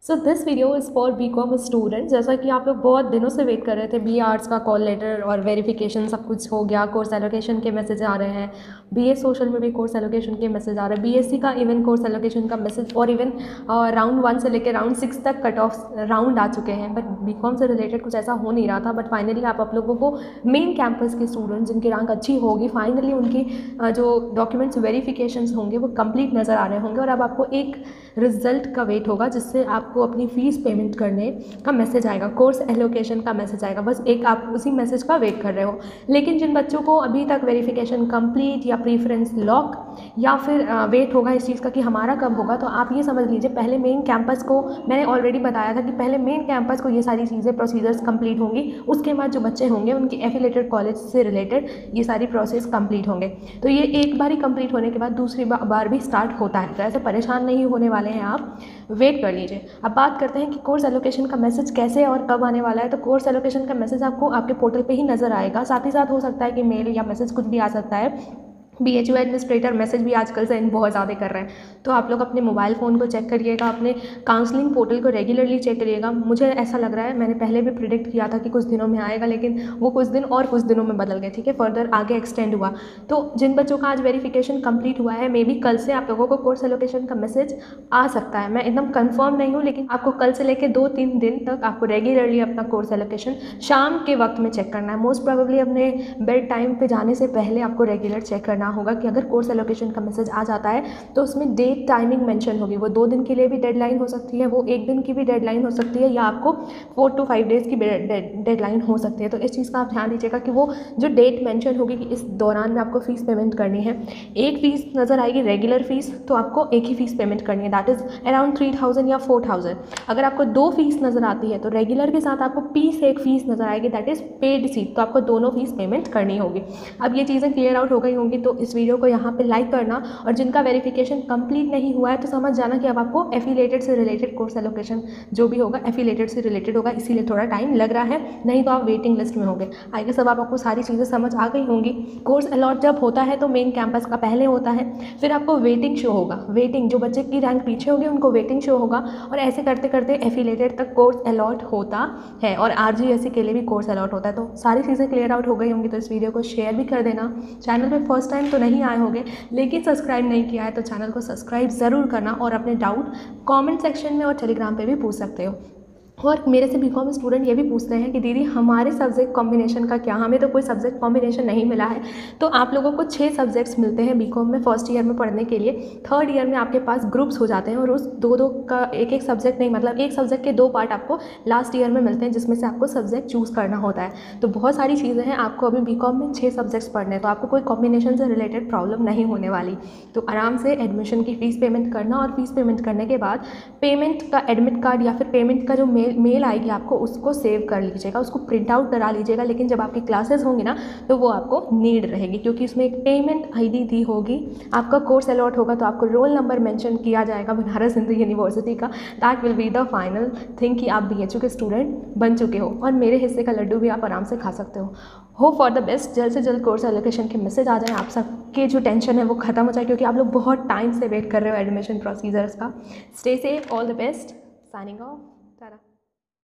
So this video is for BCom students. जैसा कि आप लोग बहुत दिनों से वेट कर रहे थे, बी आर्ट्स का कॉल लेटर और वेरिफिकेशन सब कुछ हो गया, कोर्स एलोकेशन के मैसेज आ रहे हैं, बीए सोशल में भी कोर्स एलोकेशन के मैसेज आ रहे हैं, बीएससी का इवन कोर्स एलोकेशन का मैसेज और इवन राउंड 1 से लेकर राउंड 6 तक कट ऑफ राउंड आ चुके हैं। बट बीकॉम से रिलेटेड कुछ ऐसा हो नहीं रहा था। बट फाइनली आप लोगों को मेन कैंपस के स्टूडेंट्स जिनकी रैंक अच्छी होगी, फाइनली उनकी जो डॉक्यूमेंट्स वेरिफिकेशंस होंगे वो कंप्लीट नज़र आ रहे होंगे और अब आपको एक रिजल्ट का वेट होगा जिससे आपको अपनी फ़ीस पेमेंट करने का मैसेज आएगा, कोर्स एलोकेशन का मैसेज आएगा। बस एक आप उसी मैसेज का वेट कर रहे हो। लेकिन जिन बच्चों को अभी तक वेरिफिकेशन कंप्लीट या प्रीफरेंस लॉक या फिर वेट होगा इस चीज़ का कि हमारा कब होगा, तो आप ये समझ लीजिए पहले मेन कैंपस को, मैंने ऑलरेडी बताया था कि पहले मेन कैंपस को ये सारी चीज़ें प्रोसीजर्स कंप्लीट होंगी, उसके बाद जो बच्चे होंगे उनके एफिलेटेड कॉलेज से रिलेटेड ये सारी प्रोसेस कंप्लीट होंगे। तो ये एक बार ही कंप्लीट होने के बाद दूसरी बार भी स्टार्ट होता है, तो ऐसे परेशान नहीं होने वाले हैं आप, वेट कर लीजिए। अब बात करते हैं कि कोर्स एलोकेशन का मैसेज कैसे और कब आने वाला है। तो कोर्स एलोकेशन का मैसेज आपको आपके पोर्टल पे ही नज़र आएगा, साथ ही साथ हो सकता है कि मेल या मैसेज कुछ भी आ सकता है। BHU एडमिनिस्ट्रेटर मैसेज भी आजकल सेंड बहुत ज़्यादा कर रहे हैं, तो आप लोग अपने मोबाइल फ़ोन को चेक करिएगा, अपने काउंसलिंग पोर्टल को रेगुलरली चेक करिएगा। मुझे ऐसा लग रहा है, मैंने पहले भी प्रिडिक्ट किया था कि कुछ दिनों में आएगा, लेकिन वो कुछ दिन और कुछ दिनों में बदल गए, ठीक है, फर्दर आगे एक्सटेंड हुआ। तो जिन बच्चों का आज वेरिफिकेशन कंप्लीट हुआ है, मे बी कल से आप लोगों को कोर्स एलोकेशन का मैसेज आ सकता है। मैं एकदम कंफर्म नहीं हूँ, लेकिन आपको कल से लेकर 2-3 दिन तक आपको रेगुलरली अपना कोर्स एलोकेशन शाम के वक्त में चेक करना है। मोस्ट प्रोबेबली अपने बेड टाइम पे जाने से पहले आपको रेगुलर चेक करना होगा कि अगर कोर्स एलोकेशन का मैसेज आ जाता है तो उसमें डेट टाइमिंग मेंशन होगी। वो 2 दिन के लिए भी डेडलाइन हो सकती है, वो 1 दिन की भी डेडलाइन हो सकती है, या आपको 4 to 5 डेज़ की डेडलाइन हो सकती है। तो इस चीज़ का आप ध्यान दीजिएगा कि वो जो डेट मेंशन होगी कि इस दौरान में आपको फ़ीस पेमेंट करनी है। एक फ़ीस नज़र आएगी रेगुलर फ़ीस, तो आपको एक ही फ़ीस पेमेंट करनी है, दैट इज़ अराउंड 3000 या 4000। अगर आपको 2 फ़ीस नज़र आती है तो रेगुलर के साथ आपको पी से एक फ़ीस नज़र आएगी, दैट इज़ पेड सीट, तो आपको दोनों फ़ीस पेमेंट करनी होगी। अब ये चीज़ें क्लियर आउट हो गई होंगी, तो इस वीडियो को यहाँ पे लाइक करना, और जिनका वेरिफिकेशन कंप्लीट नहीं हुआ है तो समझ जाना कि अब आपको एफिलेटेड से रिलेटेड कोर्स एलोकेशन जो भी होगा एफिलेटेड से रिलेटेड होगा, इसीलिए थोड़ा टाइम लग रहा है, नहीं तो आप वेटिंग लिस्ट में होंगे। आई गेस अब आपको सारी चीज़ें समझ आ गई होंगी। कोर्स अलॉट जब होता है तो मेन कैंपस का पहले होता है, फिर आपको वेटिंग शो होगा, वेटिंग जो बच्चे की रैंक पीछे होगी उनको वेटिंग शो होगा, और ऐसे करते करते एफिलेटेड तक कोर्स अलॉट होता है, और RGSC के लिए भी कोर्स अलॉट होता है। तो सारी चीज़ें क्लियर आउट हो गई होंगी, तो इस वीडियो को शेयर भी कर देना। चैनल पे फर्स्ट टाइम तो नहीं आए होंगे, लेकिन सब्सक्राइब नहीं किया है तो चैनल को सब्सक्राइब ज़रूर करना, और अपने डाउट कमेंट सेक्शन में और टेलीग्राम पे भी पूछ सकते हो। और मेरे से बीकॉम स्टूडेंट ये भी पूछते हैं कि दीदी हमारे सब्जेक्ट कॉम्बिनेशन का क्या, हमें तो कोई सब्जेक्ट कॉम्बिनेशन नहीं मिला है। तो आप लोगों को 6 सब्जेक्ट्स मिलते हैं बीकॉम में फर्स्ट ईयर में पढ़ने के लिए। थर्ड ईयर में आपके पास ग्रुप्स हो जाते हैं, और उस 2-2 का एक सब्जेक्ट नहीं, मतलब एक सब्जेक्ट के 2 पार्ट आपको लास्ट ईयर में मिलते हैं, जिसमें से आपको सब्जेक्ट चूज़ करना होता है। तो बहुत सारी चीज़ें हैं, आपको अभी बीकॉम में 6 सब्जेक्ट्स पढ़ने हैं, तो आपको कोई कॉम्बिनेशन से रिलेटेड प्रॉब्लम नहीं होने वाली। तो आराम से एडमिशन की फ़ीस पेमेंट करना, और फीस पेमेंट करने के बाद पेमेंट का एडमिट कार्ड या फिर पेमेंट का जो मेल आएगी आपको, उसको सेव कर लीजिएगा, उसको प्रिंट आउट करा लीजिएगा। लेकिन जब आपकी क्लासेस होंगी ना तो वो आपको नीड रहेगी, क्योंकि इसमें एक पेमेंट ID दी होगी। आपका कोर्स अलॉट होगा तो आपको रोल नंबर मेंशन किया जाएगा बनारस हिंदू यूनिवर्सिटी का, that will be the final thing कि आप BHU के स्टूडेंट बन चुके हो, और मेरे हिस्से का लड्डू भी आप आराम से खा सकते हो। होप फॉर द बेस्ट, जल्द से जल्द कोर्स एलोकेशन के मैसेज आ जाए, आप सबके जो टेंशन है वो खत्म हो जाए, क्योंकि आप लोग बहुत टाइम से वेट कर रहे हो एडमिशन प्रोसीजर्स का। Stay safe, all the best, signing of.